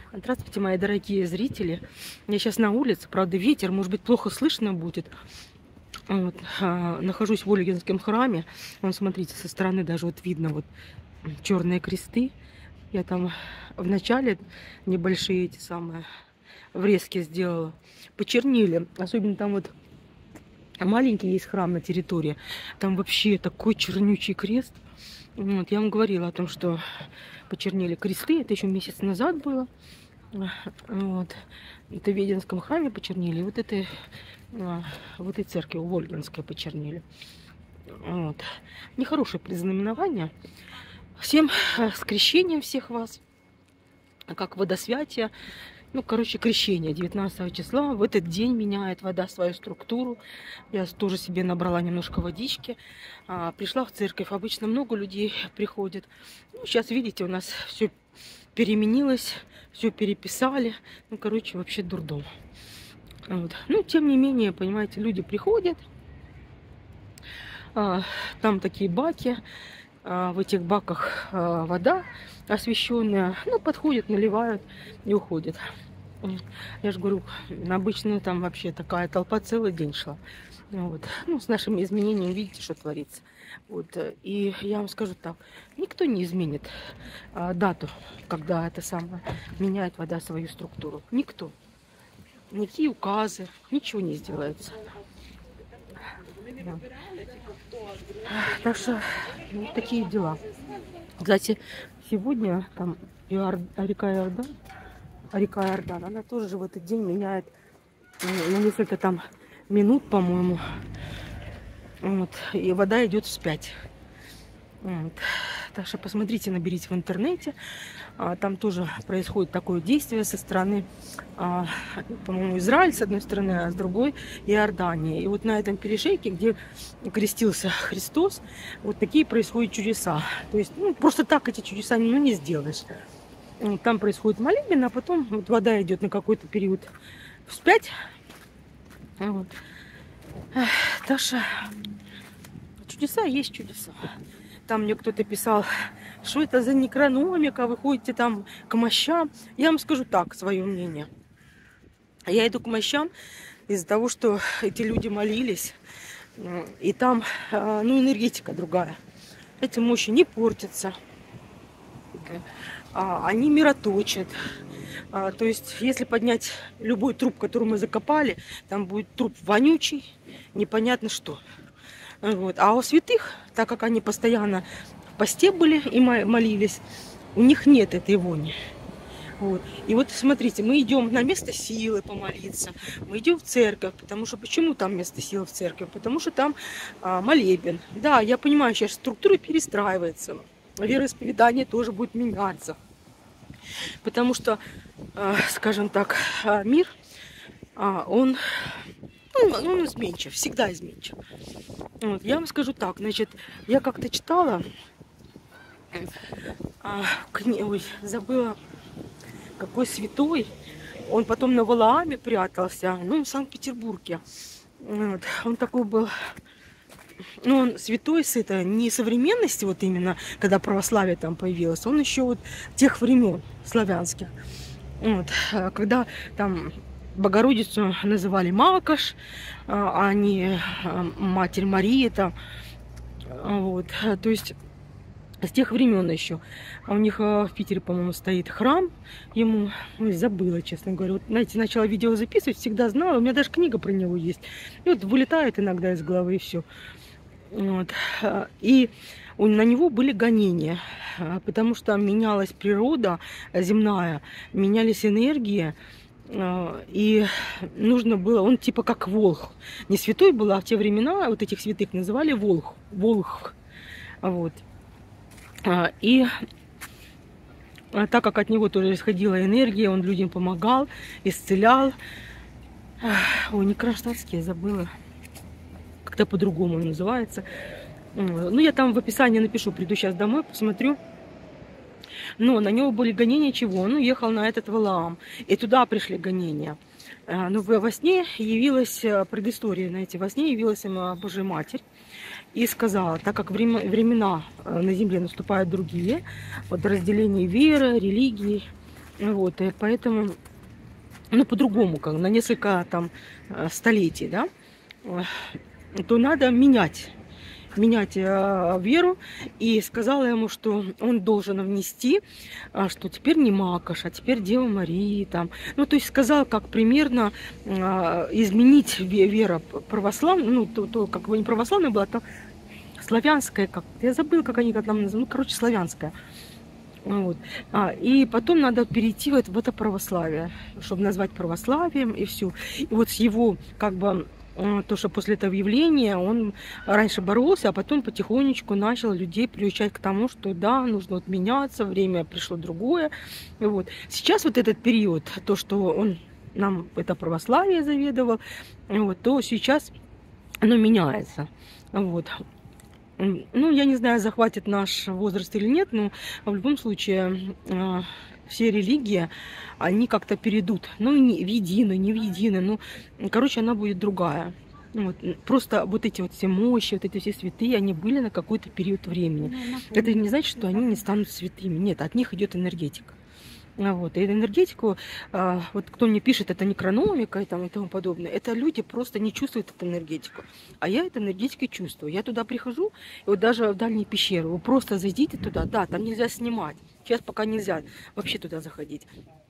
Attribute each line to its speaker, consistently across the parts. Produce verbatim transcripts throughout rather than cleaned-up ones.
Speaker 1: Здравствуйте, мои дорогие зрители. Я сейчас на улице, правда, ветер, может быть, плохо слышно будет. Вот, а, нахожусь в Ольгинском храме. Вон, смотрите, со стороны даже вот видно вот черные кресты. Я там в начале небольшие эти самые врезки сделала. Почернили. Особенно там вот маленький есть храм на территории. Там вообще такой чернючий крест. Вот, я вам говорила о том, что почернели кресты. Это еще месяц назад было. Вот. Это в Веденском храме почернели. Вот это в этой церкви у Ольгинской почернели. Вот. Нехорошее признаменование. Всем с крещением всех вас. Как водосвятие. Ну, короче, крещение девятнадцатого числа. В этот день меняет вода свою структуру. Я тоже себе набрала немножко водички. А, пришла в церковь. Обычно много людей приходит. Ну, сейчас, видите, у нас все переменилось. Все переписали. Ну, короче, вообще дурдом. Вот. Ну, тем не менее, понимаете, люди приходят. А, там такие баки. А, в этих баках а, вода освещенная. Ну, подходят, наливают и уходят. Я же говорю, обычно там вообще такая толпа целый день шла. Вот. Ну, с нашими изменениями, видите, что творится. Вот. И я вам скажу так, никто не изменит а, дату, когда это самое меняет вода свою структуру. Никто. Никакие указы, ничего не сделается. Да. Так что вот такие дела. Кстати, сегодня там Иор... река Иордан, река Иордан, она тоже в этот день меняет на несколько там минут, по-моему. Вот. И вода идет вспять. Вот. Так что посмотрите, наберите в интернете. А, там тоже происходит такое действие со стороны, а, по-моему, Израиль с одной стороны, а с другой Иордания. И вот на этом перешейке, где крестился Христос, вот такие происходят чудеса. То есть, ну, просто так эти чудеса ну, не сделаешь. Там происходит молебен, а потом вот вода идет на какой-то период вспять. Вот. Так что чудеса есть чудеса. Там мне кто-то писал, что это за некрономика, вы ходите там к мощам. Я вам скажу так, свое мнение. Я иду к мощам из-за того, что эти люди молились. И там, ну, энергетика другая. Эти мощи не портятся. Они мироточат. То есть, если поднять любой труп, который мы закопали, там будет труп вонючий, непонятно что. Вот. А у святых, так как они постоянно в посте были и молились, у них нет этой вони. Вот. И вот смотрите, мы идем на место силы помолиться, мы идем в церковь, потому что почему там место силы в церкви? Потому что там а, молебен. Да, я понимаю, сейчас структура перестраивается, вероисповедание тоже будет меняться. Потому что, а, скажем так, мир, а, он... Ну, он изменчив, всегда изменчив. Вот, я вам скажу так, значит, я как-то читала, а, кни... Ой, забыла, какой святой, он потом на Валааме прятался, ну, в Санкт-Петербурге. Вот, он такой был, ну, он святой с это, не современности, вот именно, когда православие там появилось, он еще вот тех времен славянских. Вот, когда там... Богородицу называли Макаш, а не Матерь Мария там. Вот. То есть с тех времен еще. А у них в Питере, по-моему, стоит храм ему. Ой, забыла, честно говоря. Вот, знаете, начала видео записывать, всегда знала. У меня даже книга про него есть. И вот вылетает иногда из головы и все. Вот. И на него были гонения, потому что менялась природа земная, менялись энергии. И нужно было, он типа как волх. Не святой был, а в те времена вот этих святых называли волх. Волх. Вот. И так как от него тоже исходила энергия, он людям помогал, исцелял. Ой, не Кронштадтский, я забыла. Как-то по-другому он называется. Ну, я там в описании напишу, приду сейчас домой, посмотрю. Но на него были гонения чего? Он уехал на этот Валаам. И туда пришли гонения. Но во сне явилась, предыстория, знаете, во сне явилась ему Божья Матерь. И сказала, так как времена на земле наступают другие, вот разделение веры, религии, Вот, и поэтому, ну, по-другому, как на несколько там э, столетий, да, э, то надо менять, менять э, веру. И сказала ему, что он должен внести, а, что теперь не Макаш, а теперь Дева Мария, там. Ну, то есть сказал, как примерно э, изменить ве- вера православная, ну, то, то как бы не православная была, то славянская, как, я забыл, как они как там называют, ну, короче, славянская. Вот. А, и потом надо перейти вот в это православие, чтобы назвать православием и все. И вот с его, как бы, э, то, что после этого явления он раньше боролся, а потом потихонечку начал людей приучать к тому, что да, нужно вот меняться, время пришло другое. И вот. Сейчас вот этот период, то, что он нам это православие заведовал, вот, то сейчас оно меняется. Вот. М, Ну, я не знаю, захватит наш возраст или нет, но в любом случае э, все религии, они как-то перейдут. Ну, не в единую, не в единую. Ну, короче, она будет другая. Ну, вот, м, просто вот эти вот все мощи, вот эти все святые, они были на какой-то период времени. Это не значит, что они не станут святыми. Нет, от них идет энергетика. А Вот. И энергетику, а, вот кто мне пишет, это некрономика и, там, и тому подобное, это люди просто не чувствуют эту энергетику. А я эту энергетику чувствую. Я туда прихожу, и вот даже в дальние пещеры, вы просто зайдите туда, да, там нельзя снимать. Сейчас пока нельзя вообще туда заходить.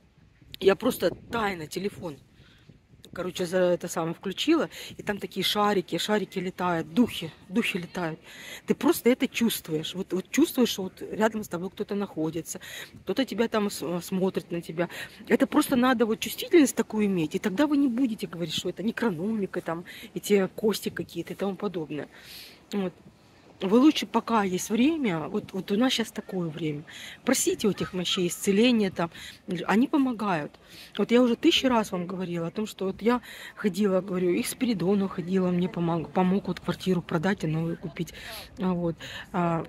Speaker 1: Я просто тайно телефон, короче, за это самое включила, и там такие шарики, шарики летают, духи, духи летают. Ты просто это чувствуешь. Вот, вот чувствуешь, что вот рядом с тобой кто-то находится, кто-то тебя там с- смотрит на тебя. Это просто надо вот чувствительность такую иметь, и тогда вы не будете говорить, что это некрономика, там, эти кости какие-то и тому подобное. Вот. Вы лучше, пока есть время, вот, вот у нас сейчас такое время, просите у этих мощей исцеления там, они помогают. Вот я уже тысячу раз вам говорила о том, что вот я ходила, говорю, и к Спиридону ходила, мне помог, помог вот квартиру продать и новую купить. А Вот. А,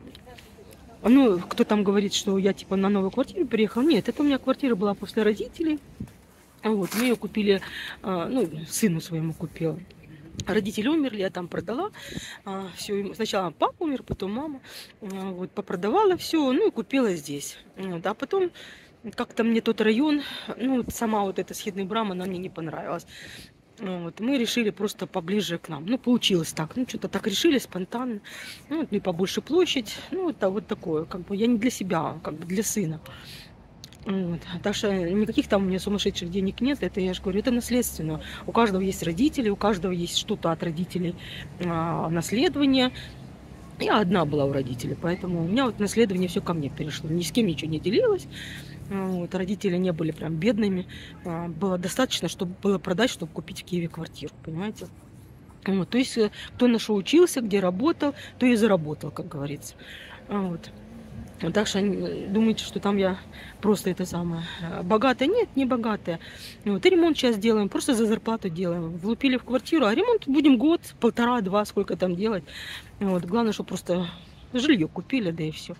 Speaker 1: ну, кто там говорит, что я типа на новую квартиру переехала. Нет, это у меня квартира была после родителей. Вот, мы ее купили, а, ну, сыну своему купила. Родители умерли, я там продала. Все, сначала папа умер, потом мама. А, Вот, попродавала все, ну и купила здесь. Вот, а потом как-то мне тот район, ну, вот сама вот эта Східний Брам, она мне не понравилась. Вот, мы решили просто поближе к нам. Ну, получилось так. Ну, что-то так решили спонтанно. Ну, вот, и побольше площадь. Ну, вот, а вот такое. Как бы я не для себя, а как бы для сына. Вот. Так что никаких там у меня сумасшедших денег нет. Это, я же говорю, это наследственно. У каждого есть родители, у каждого есть что-то от родителей, а, наследование. Я одна была у родителей, поэтому у меня вот наследование все ко мне перешло. Ни с кем ничего не делилось. А, Вот. Родители не были прям бедными. А, Было достаточно, чтобы было продать, чтобы купить в Киеве квартиру, понимаете? Вот. То есть, э, кто на что учился, где работал, то и заработал, как говорится. А, Вот. Вот. Так что не думаете, что там я просто это самое э, богатая? Нет, не богатая. Вот. И ремонт сейчас делаем, просто за зарплату делаем. Влупили в квартиру, а ремонт будем год, полтора, два, сколько там делать. Вот. Главное, что просто жилье купили, да и все.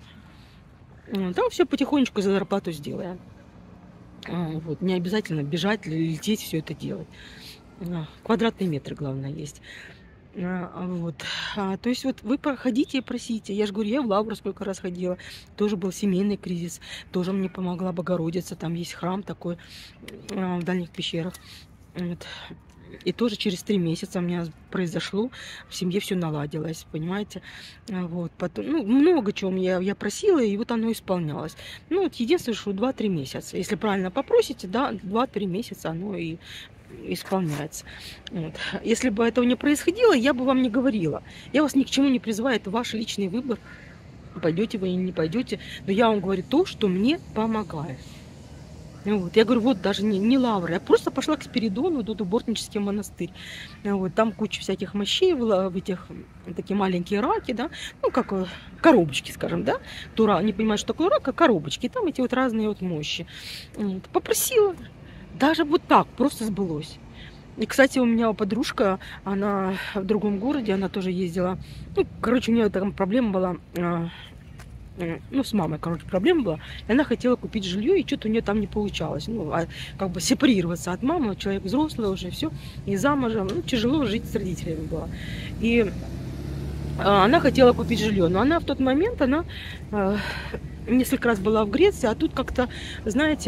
Speaker 1: Там все потихонечку за зарплату сделаем. А, Вот. Не обязательно бежать, лететь, все это делать. А, Квадратные метры, главное, есть. А, а Вот. А, То есть вот вы проходите и просите. Я же говорю, я в Лавру сколько раз ходила. Тоже был семейный кризис. Тоже мне помогла Богородица. Там есть храм такой а, в дальних пещерах. Вот. И тоже через три месяца у меня произошло, в семье все наладилось, понимаете. А, Вот. Потом, ну, много чего я, я просила, и вот оно исполнялось. Ну, вот единственное, что два-три месяца. Если правильно попросите, да, два-три месяца оно и исполняется. Вот. Если бы этого не происходило, я бы вам не говорила. Я вас ни к чему не призываю, это ваш личный выбор. Пойдете вы или не пойдете. Но я вам говорю то, что мне помогает. Ну Вот. Я говорю, вот даже не, не лавры, я просто пошла к Спиридону, тут Бортнический монастырь. Ну Вот. Там куча всяких мощей была, в этих такие маленькие раки, да, ну как э, коробочки, скажем, да. Тура не понимает, что такое рак, а коробочки. И там эти вот разные вот мощи. Вот. Попросила. Даже вот так просто сбылось. И, кстати, у меня подружка, она в другом городе, она тоже ездила. Ну, короче, у нее там проблема была, а, м, ну, с мамой, короче, проблема была. И она хотела купить жилье, и что-то у нее там не получалось. Ну, а как бы сепарироваться от мамы, человек взрослый уже, все, и замужем, ну, тяжело жить с родителями было. И а, она хотела купить жилье, но она в тот момент, она а, несколько раз была в Греции, а тут как-то, знаете,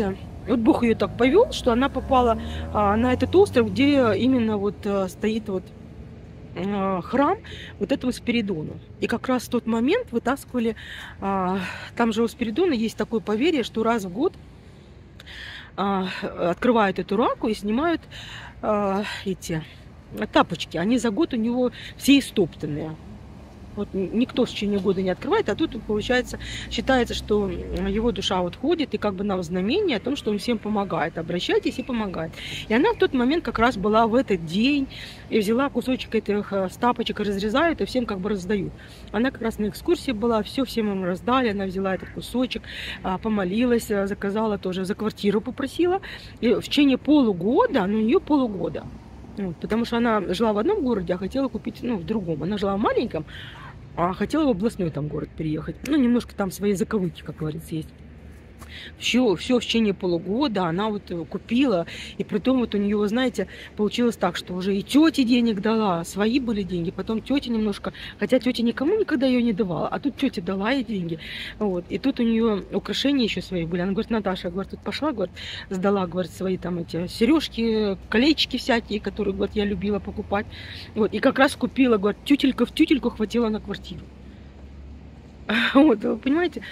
Speaker 1: Вот Бог ее так повел, что она попала а, на этот остров, где именно вот а, стоит вот а, храм вот этого Спиридона. И как раз в тот момент вытаскивали, а, там же у Спиридона есть такое поверье, что раз в год а, открывают эту раку и снимают а, эти тапочки. Они за год у него все истоптанные. Вот никто в течение года не открывает, а тут, получается, считается, что его душа вот ходит, и как бы нам знамение о том, что он всем помогает. Обращайтесь и помогает. И она в тот момент как раз была в этот день, и взяла кусочек этих тапочек, разрезают, и всем как бы раздают. Она как раз на экскурсии была, все всем им раздали, она взяла этот кусочек, помолилась, заказала тоже, за квартиру попросила. И в течение полугода, ну, у нее полугода, вот, потому что она жила в одном городе, а хотела купить, ну, в другом. Она жила в маленьком, а хотела в областной там город переехать. Ну, немножко там свои заковыки, как говорится, есть. Все, все в течение полугода она вот купила. И при том вот у нее, знаете, получилось так, что уже и тете денег дала, свои были деньги. Потом тетя немножко, хотя тетя никому никогда ее не давала, а тут тетя дала ей деньги. Вот. И тут у нее украшения еще свои были. Она говорит, Наташа, говорит, тут пошла, говорит, сдала, говорит, свои там эти сережки, колечки всякие, которые, говорит, я любила покупать. Вот. И как раз купила, говорит, тютелька в тютельку хватило на квартиру. Вот, вы понимаете?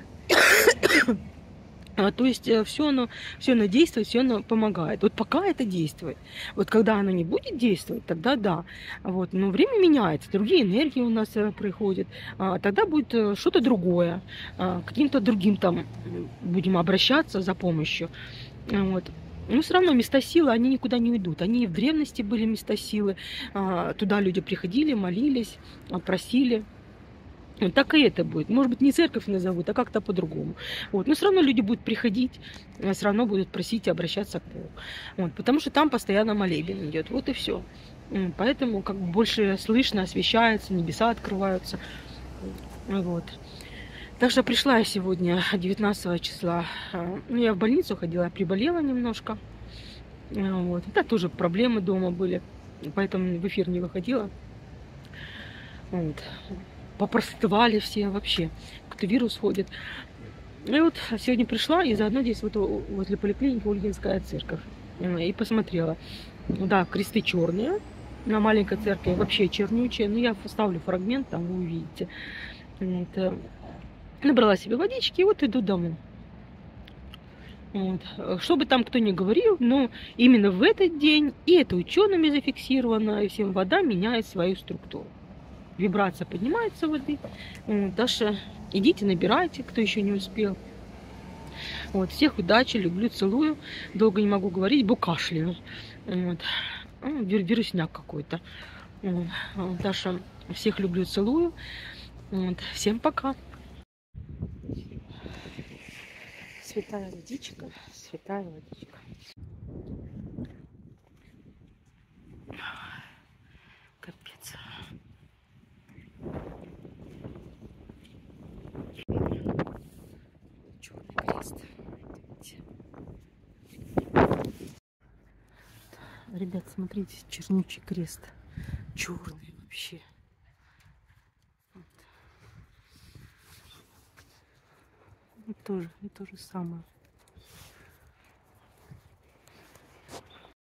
Speaker 1: А, то есть все оно, все оно действует, все оно помогает. Вот пока это действует. Вот когда оно не будет действовать, тогда да. Вот. Но время меняется, другие энергии у нас приходят. А, тогда будет что-то другое. А, каким-то другим там будем обращаться за помощью. Вот. Но все равно места силы, они никуда не уйдут. Они и в древности были места силы. А, туда люди приходили, молились, просили. Вот так и это будет. Может быть, не церковь назовут, а как-то по-другому. Вот. Но все равно люди будут приходить, все равно будут просить и обращаться к Богу. Вот. Потому что там постоянно молебен идет. Вот и все. Поэтому как бы больше слышно, освещается, небеса открываются. Вот. Так что пришла я сегодня девятнадцатого числа. Ну, я в больницу ходила, я приболела немножко. Вот. Да, тоже проблемы дома были. Поэтому в эфир не выходила. Вот. Попростывали все вообще, кто вирус ходит. И вот сегодня пришла, и заодно здесь вот возле поликлиники Ольгинская церковь. И посмотрела. Да, кресты черные. На маленькой церкви вообще чернючие. Но я вставлю фрагмент, там вы увидите. Вот. Набрала себе водички, и вот иду домой. Вот. Что бы там кто ни говорил, но именно в этот день, и это учеными зафиксировано, и всем вода меняет свою структуру. Вибрация поднимается воды. Вот, Даша, идите, набирайте, кто еще не успел. Вот, всех удачи, люблю, целую. Долго не могу говорить, бо кашляю. Вот. Вирусняк какой-то. Вот. Даша, всех люблю, целую. Вот. Всем пока. Святая водичка, святая водичка. Капец. Черный крест. Ребят, смотрите, чернючий крест. Черный вообще. Вот. И тоже, и то же самое.